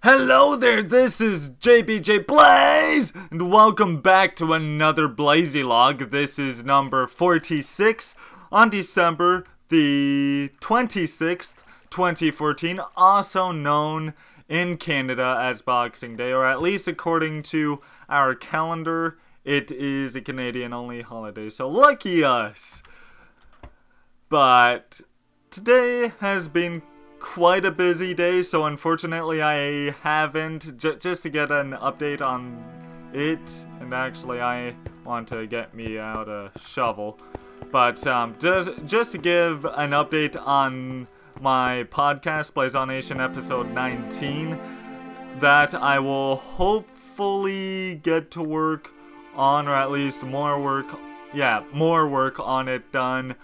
Hello there, this is JBJblaze, and welcome back to another BlazieLog. This is number 46 on December the 26th, 2014, also known in Canada as Boxing Day, or at least according to our calendar, it is a Canadian-only holiday, so lucky us. But today has been quite a busy day, so unfortunately I haven't, just to get an update on it, and actually I want to get me out a shovel, but just to give an update on my podcast, BlazieNation episode 19, that I will hopefully get to work on, or at least more work on it done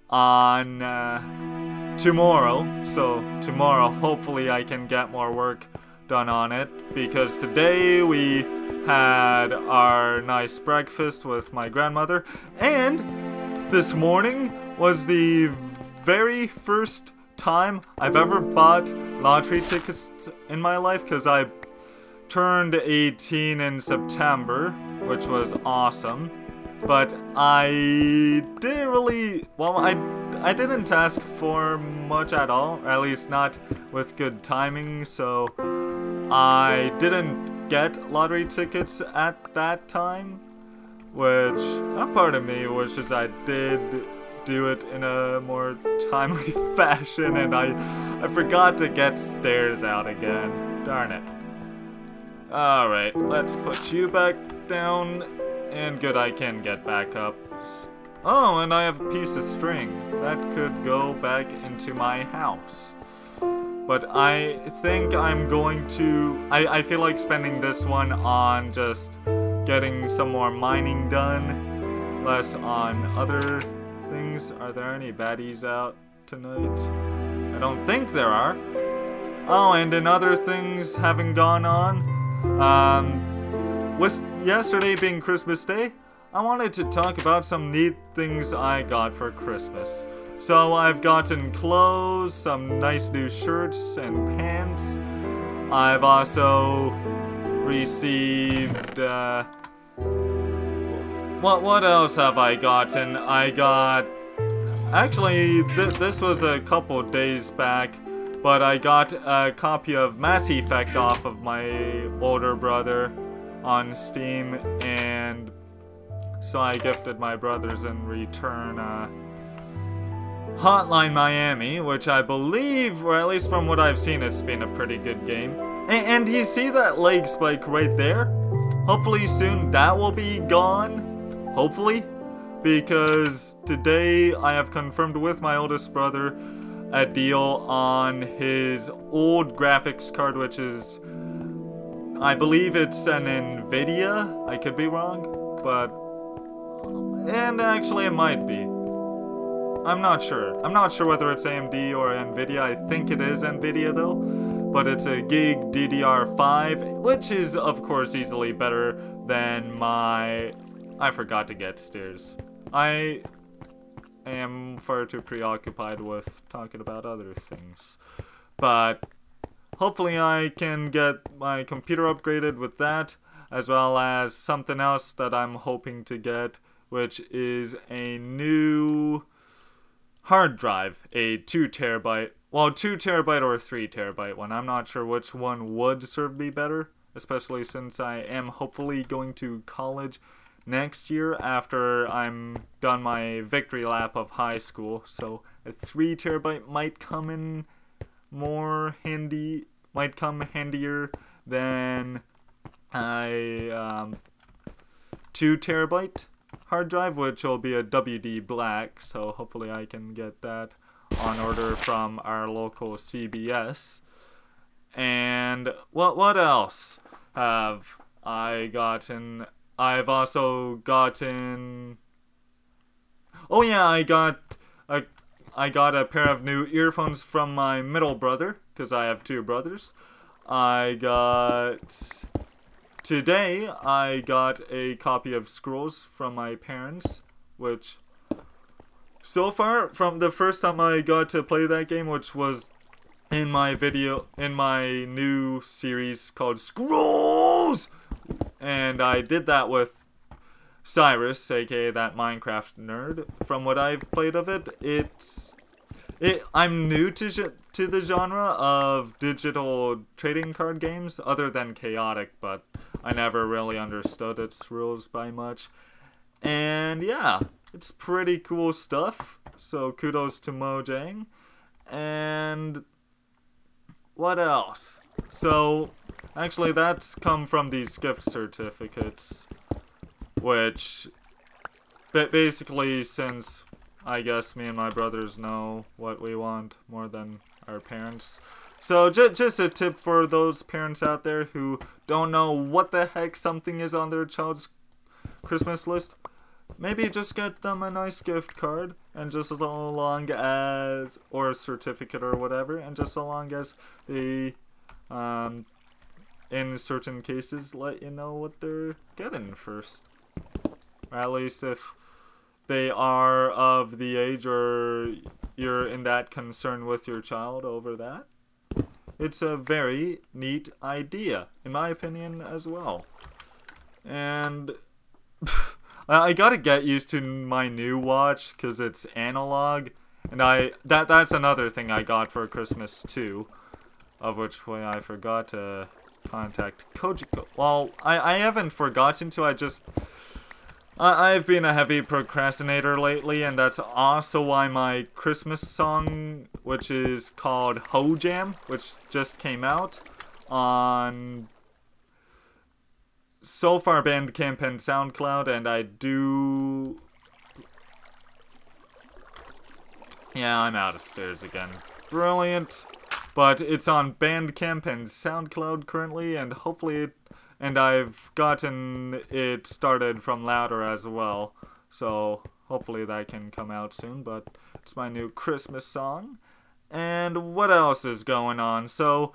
on tomorrow. So tomorrow hopefully I can get more work done on it, because today we had our nice breakfast with my grandmother, and this morning was the very first time I've ever bought lottery tickets in my life, because I turned 18 in September, which was awesome. But I didn't really, well, I didn't ask for much at all, or at least not with good timing, so I didn't get lottery tickets at that time, which a part of me wishes I did do it in a more timely fashion, and I forgot to get stairs out again. Darn it. Alright, let's put you back down. And good, I can get back up. Oh, and I have a piece of string. That could go back into my house. But I think I'm going to... I feel like spending this one on just getting some more mining done. Less on other things. Are there any baddies out tonight? I don't think there are. Oh, and in other things having gone on, with yesterday being Christmas Day, I wanted to talk about some neat things I got for Christmas. So I've gotten clothes, some nice new shirts and pants. I've also received, what else have I gotten? I got, actually, this was a couple days back, but I got a copy of Mass Effect off of my older brother on Steam, and so I gifted my brothers in return Hotline Miami, which I believe, or at least from what I've seen, it's been a pretty good game. And you see that leg spike right there? Hopefully soon that will be gone. Hopefully. Because today I have confirmed with my oldest brother a deal on his old graphics card, which is, I believe it's an NVIDIA. I could be wrong, but... and actually it might be. I'm not sure. I'm not sure whether it's AMD or NVIDIA. I think it is NVIDIA though. But it's a gig DDR5, which is of course easily better than my... I forgot to get stairs. I am far too preoccupied with talking about other things. But hopefully I can get my computer upgraded with that, as well as something else that I'm hoping to get, which is a new hard drive, a 2 terabyte, well, 2 terabyte or 3 terabyte one. I'm not sure which one would serve me better, especially since I am hopefully going to college next year after I'm done my victory lap of high school. So a 3 terabyte might come in more handy, might come handier than a 2 terabyte hard drive, which will be a WD black, so hopefully I can get that on order from our local CBS. And what else have I gotten? I've also gotten, oh yeah, I got a pair of new earphones from my middle brother, because I have 2 brothers. Today, I got a copy of Scrolls from my parents, which, so far, from the first time I got to play that game, which was in my new series called Scrolls, and I did that with Cyrus, aka that Minecraft nerd. From what I've played of it, I'm new to the genre of digital trading card games, other than Chaotic, but I never really understood its rules by much. And yeah, it's pretty cool stuff. So kudos to Mojang. And what else? So actually, that's come from these gift certificates, which basically, since I guess me and my brothers know what we want more than our parents. So just a tip for those parents out there who don't know what the heck something is on their child's Christmas list. Maybe just get them a nice gift card, and just so long as, or a certificate or whatever, and just so long as they, in certain cases, let you know what they're getting first. Or at least if they are of the age, or you're in that concern with your child over that. It's a very neat idea, in my opinion, as well. And I gotta get used to my new watch, because it's analog. And that's another thing I got for Christmas, too. Of which way I forgot to contact Kojiko. Well, I haven't forgotten to, I've been a heavy procrastinator lately, and that's also why my Christmas song, which is called Ho Jam, which just came out on so far Bandcamp and SoundCloud, and yeah, I'm out of stairs again. Brilliant. But it's on Bandcamp and SoundCloud currently, and hopefully and I've gotten it started from Louder as well, so hopefully that can come out soon. But it's my new Christmas song. And what else is going on? So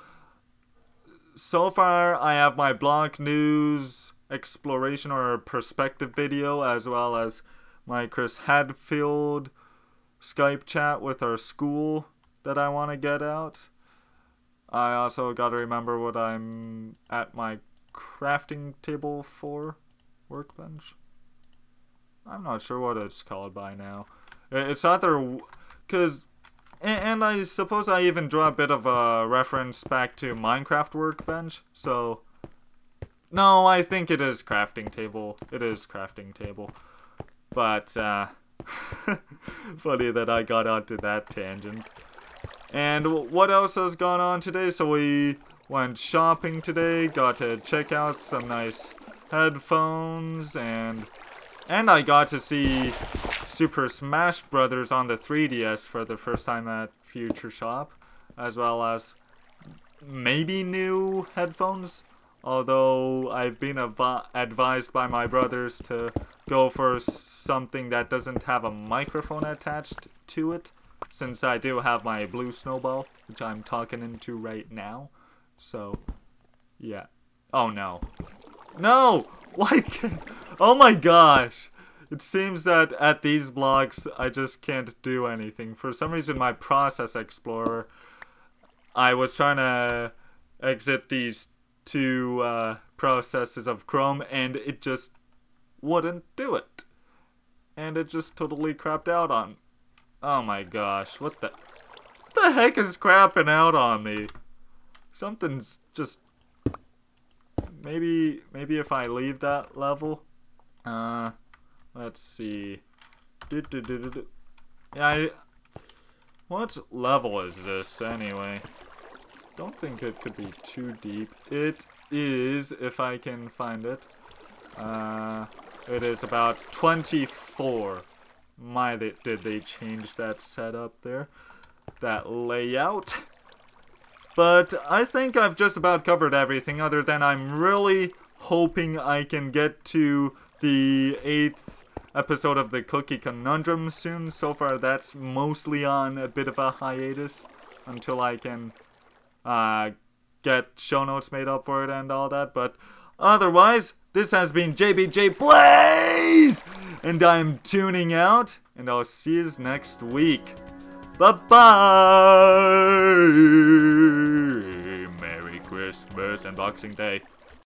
far I have my blog news exploration or perspective video, as well as my Chris Hadfield Skype chat with our school that I want to get out. I also got to remember what I'm at my crafting table for workbench. I'm not sure what it's called by now. It's either and I suppose I even draw a bit of a reference back to Minecraft workbench. So no, I think it is crafting table. It is crafting table. But funny that I got onto that tangent. And what else has gone on today? So we went shopping today, got to check out some nice headphones, and I got to see Super Smash Bros. On the 3DS for the first time at Future Shop, as well as maybe new headphones, although I've been advised by my brothers to go for something that doesn't have a microphone attached to it, since I do have my blue snowball, which I'm talking into right now. So, yeah. Oh, no. No! Why can't... Oh my gosh! It seems that at these blocks, I just can't do anything. For some reason, my Process Explorer, I was trying to exit these two processes of Chrome, and it just wouldn't do it. And it just totally crapped out on... Oh my gosh, what the heck is crapping out on me? Something's just... Maybe if I leave that level. Let's see. Yeah, what level is this anyway? Don't think it could be too deep. It is, if I can find it. It is about 24. Did they change that setup there? That layout? But I think I've just about covered everything, other than I'm really hoping I can get to the 8th episode of the Cookie Conundrum soon. So far that's mostly on a bit of a hiatus until I can get show notes made up for it and all that. But otherwise, this has been JBJblaze! And I'm tuning out, and I'll see you next week. Bye-bye! Merry Christmas and Boxing Day.